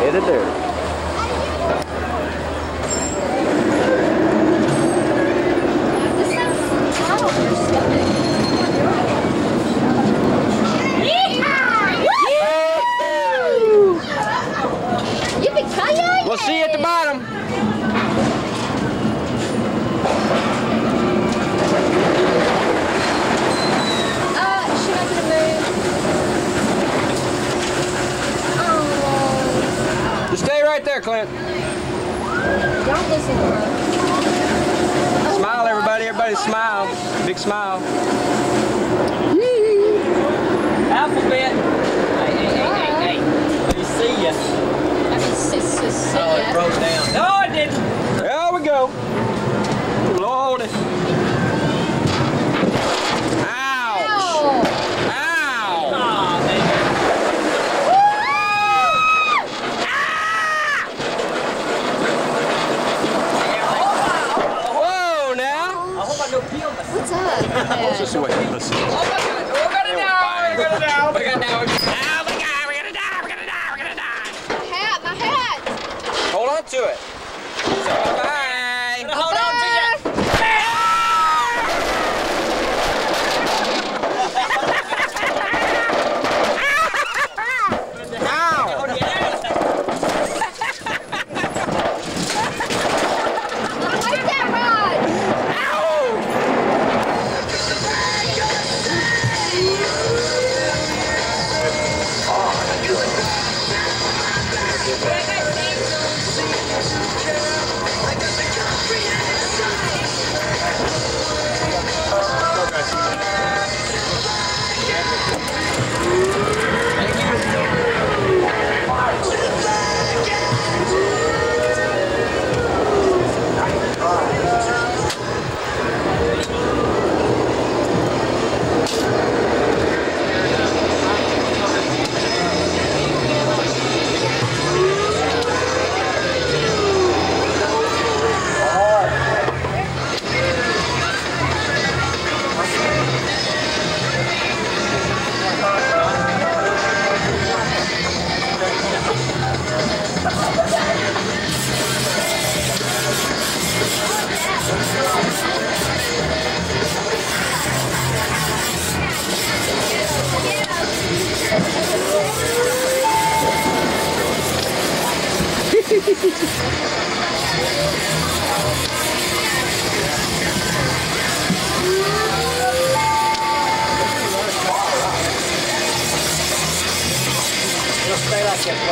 headed there. We'll see you at the bottom. She's not gonna move. Oh. Just stay right there, Clint. Don't listen to her. Smile, everybody. Everybody smile. Big smile. Alphabet. Hey. Let me see ya. Oh, it broke down. No, it didn't. There we go. Lordy. Ouch. Ow. Oh, man. Whoa, now. I hope I don't peel myself. What's up? Let's just wait. Let's see. Oh my God. We're gonna die. We're gonna die. We're gonna die. Oh my God, we're gonna die. We're gonna die. We're gonna die. My hat. Hold on to it. So, bye. Hold on to you. Stay like that.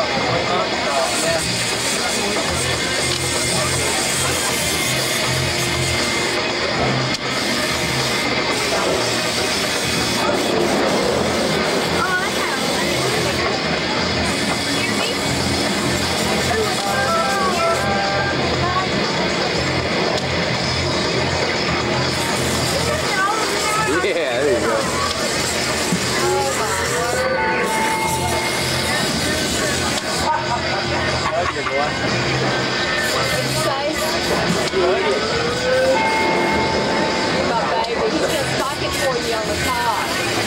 Yeah, there you go. My baby, he's gonna stock it for you on the top.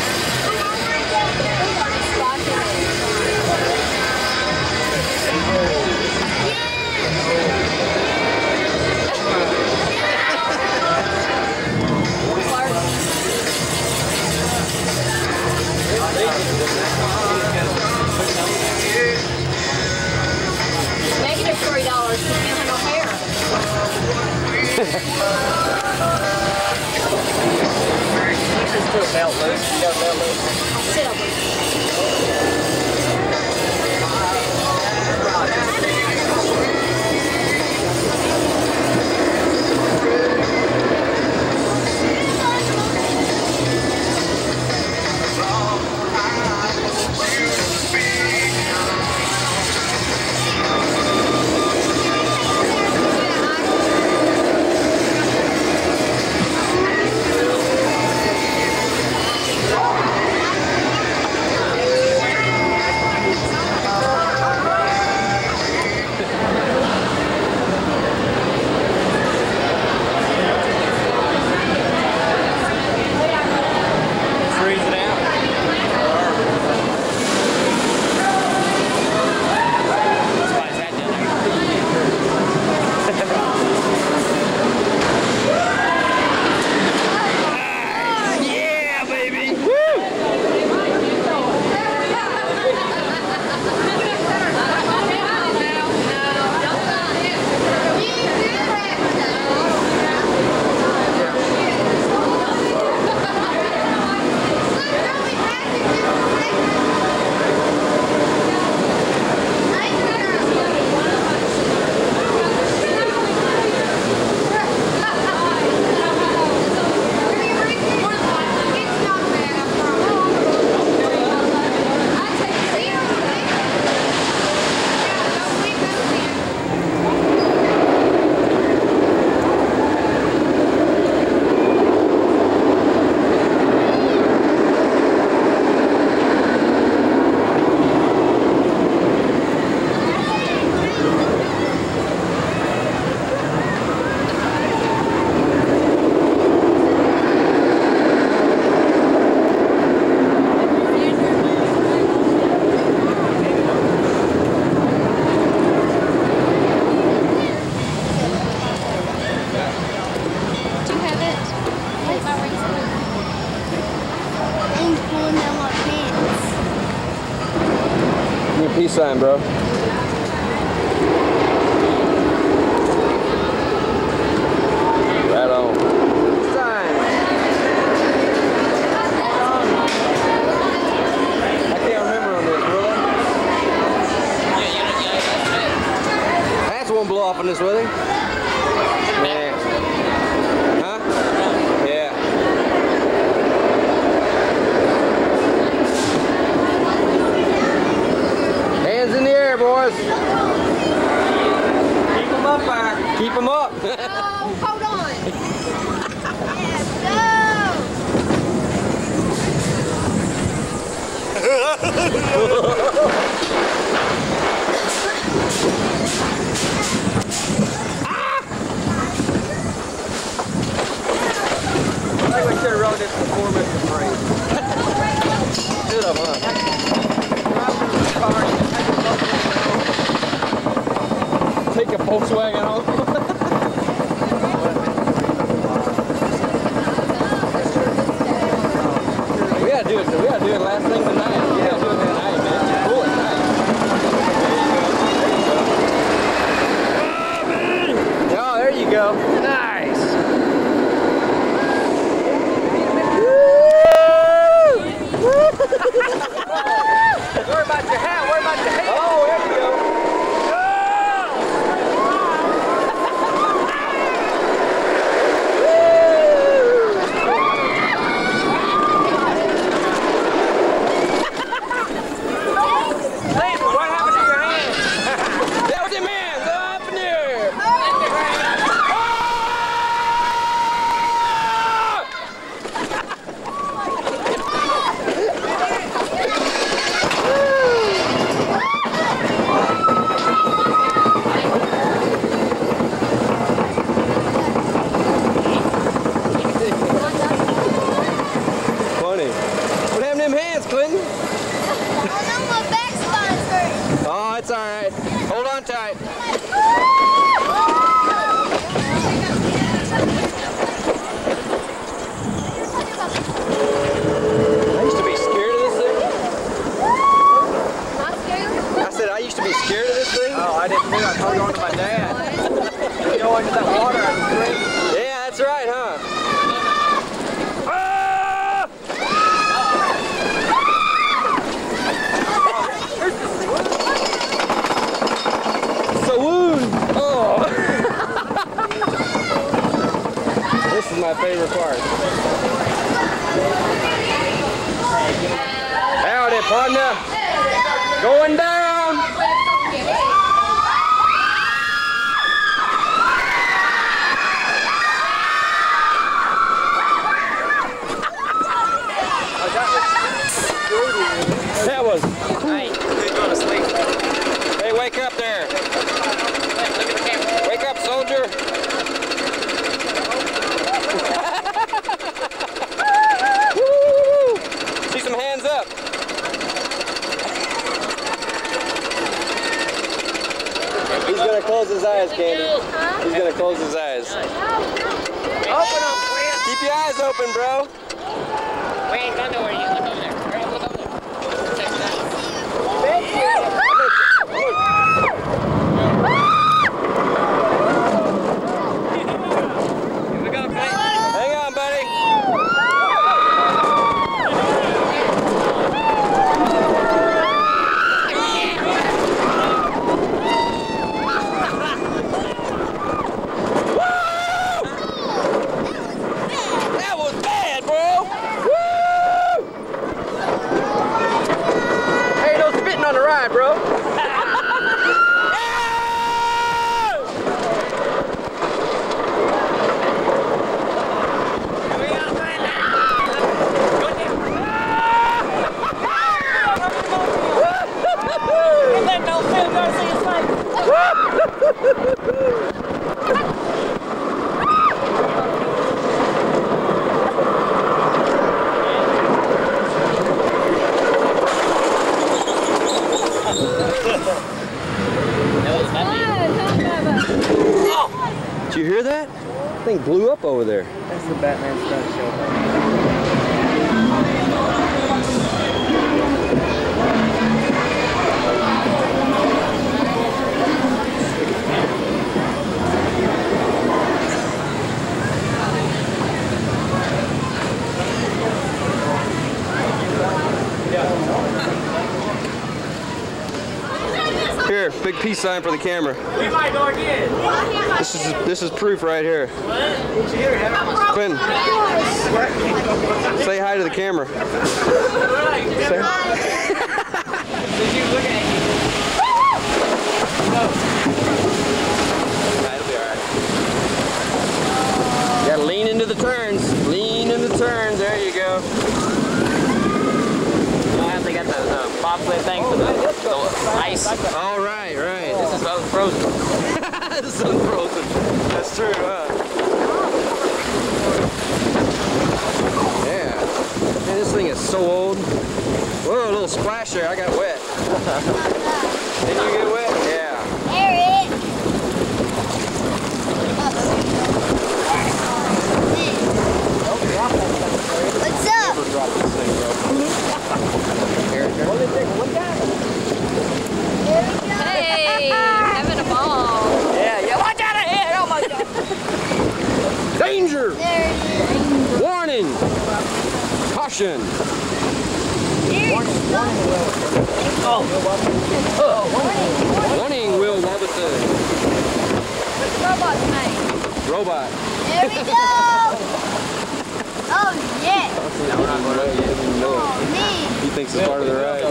Stocking it. Negative $3 because you have no hair. Just do a belt loose. You got a belt loose. Sit over. peace sign, bro. Right on. Sign. I can't remember on this, will I? Yeah. Hats won't blow off on this, will they? Yeah. Huh? Yeah. Hands in the air, boys. Keep them up there. Keep them up. Oh, hold on. Yes, I think we should have rode this before Mr. Free. Should have, huh? Take a Volkswagen home. We gotta do it. We gotta do it last thing tonight. We gotta do it tonight, man. It's cool at night. Oh, there you go. Nice. Worry about your hat. Worry about your head. Oh, there you go. What happened to your hand? That was it, man. Up in there. Funny. What happened to them hands, Clinton? Oh, it's all right. Hold on tight. I used to be scared of this thing. I said I used to be scared of this thing. Oh, I didn't do it. I held on to my dad. You go into that water and scream. Yeah, that's right, huh? Ah! Saloon! Oh! This is my favorite part. Howdy, partner! Going down! That was cool. Hey, he's going to sleep. Hey, wake up there. Wake up, soldier. Woo! See some hands up. He's going to close his eyes, Candy. He's going to close his eyes. Open them, Quinn. Keep your eyes open, bro. We ain't going nowhere yet. Look over there. Hurry up, look over there. Check it out. Here we go, Clayton. Hang on, buddy. That was bad, bro. Woo! Hey, no spitting on the ride, bro. Did you hear that? That thing blew up over there. That's the Batman stunt show. here. Big peace sign for the camera. Leave my door again. This is proof right here. Quinn, say hi to the camera. Say hi. Did you look at me? That'll be alright. You gotta lean into the turns. Lean in the turns. There you go. They got the bobsled thing for the ice. All right, right. This is unfrozen. This is unfrozen. That's true, huh? Yeah. Man, this thing is so old. Whoa, a little splash there. I got wet. Did you get wet? Yeah. Derrick. What's up? Never drop this thing, bro. Hey, having a ball. Yeah, watch out ahead! Oh my god! Danger! There it is. Warning! Caution! Warning, Will Robertson. What's the robot's name? Robot. There we go. Oh, yeah. Oh, me. He thinks it's part of the ride.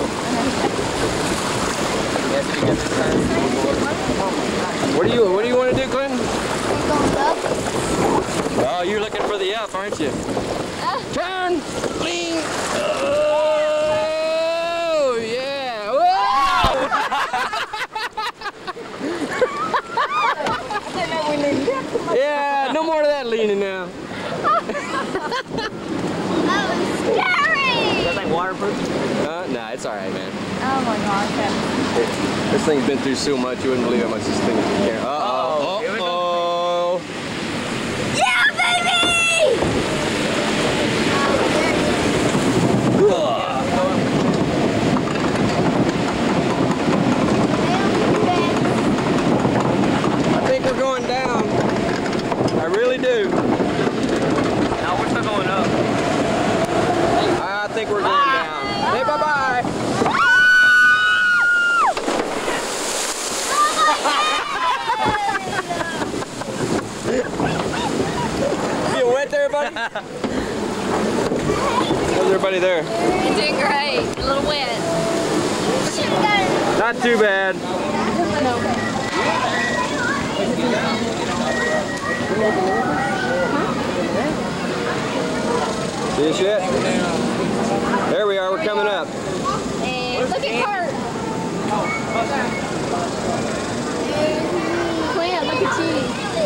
What do you want to do, Clinton? Going up. Oh, you're looking for the F, aren't you? Turn! Lean! Oh, yeah! Whoa! Yeah, no more of that leaning now. That was scary. Is that thing waterproof? Nah, it's alright, man. Oh my gosh. This thing's been through so much, you wouldn't believe how much this thing can. Uh-oh. Here we go. Uh-oh. Yeah, baby! I think we're going down. I really do. No, we're still going up. I think we're going down. Hey, bye-bye. You wet there, buddy? How's everybody there? You're doing great. A little wet. Not too bad. See this yet? There we are, we're coming up. And look at Kurt. Clint, look at you.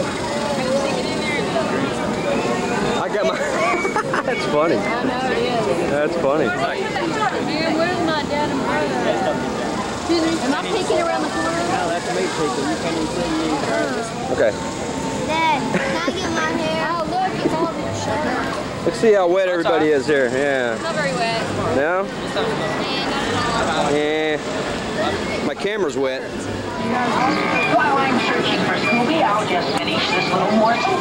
I got my... That's funny. I know it is. That's funny. Man, where's my dad and brother? Excuse me, am I peeking around the corner? No, that's me peeking. You can't even see you. Okay. Dad, can I get my hair? Oh, look, it's all in your shirt. Let's see how wet everybody is here. Yeah. Not very wet. No? And Yeah. My camera's wet. While I'm searching for Scooby, I'll just finish this little morsel.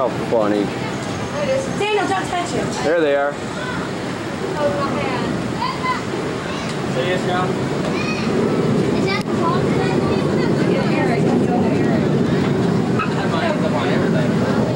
funny. Daniel, don't touch him. There they are. See you, John. Is that the ball today? Yeah, Eric. Eric. I have my hands up on everything.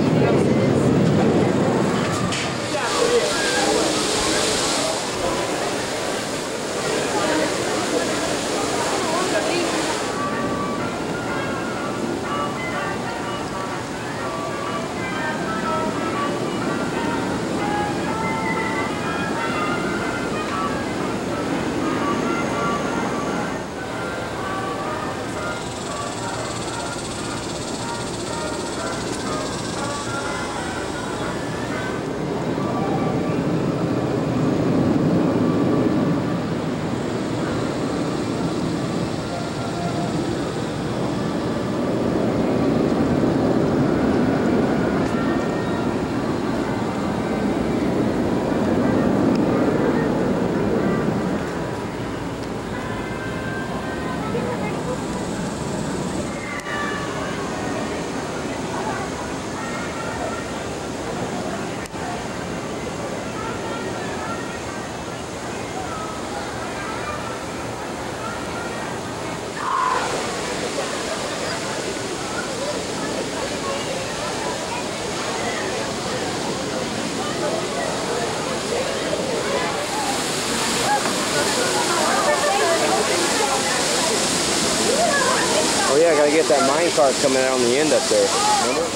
Oh yeah, I gotta get that mine cart coming out on the end up there. Remember?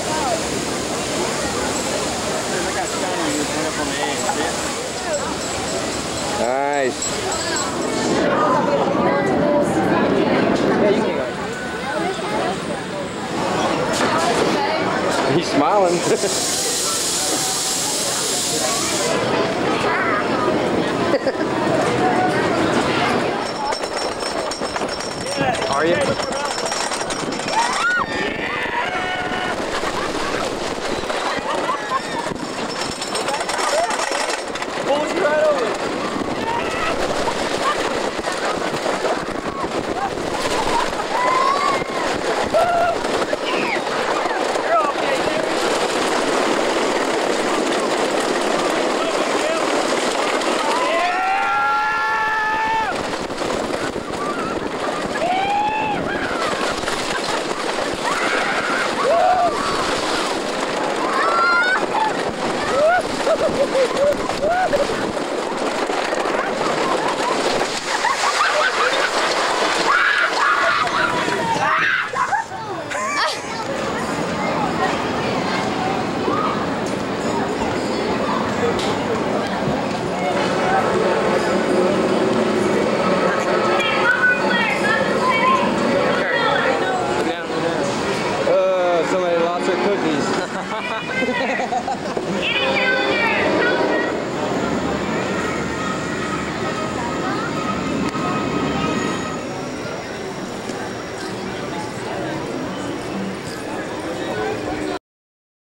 I got shiny one up on the edge. Nice. Yeah, you can go. He's smiling. Are you?